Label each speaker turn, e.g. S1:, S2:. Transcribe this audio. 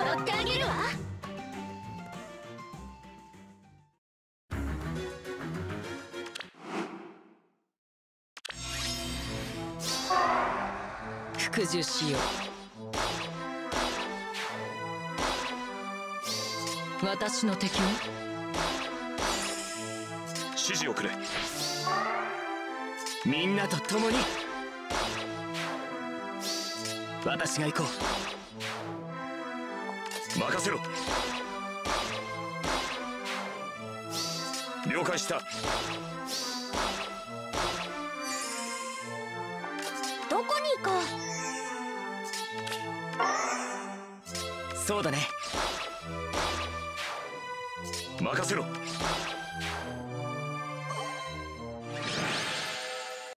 S1: ってあげるわ。
S2: 服従しよう。私の敵は
S3: 指示をくれ。みんなと共に私が行こう。任せろ。了解した。
S1: どこに行こ
S3: う。そうだね。任せろ。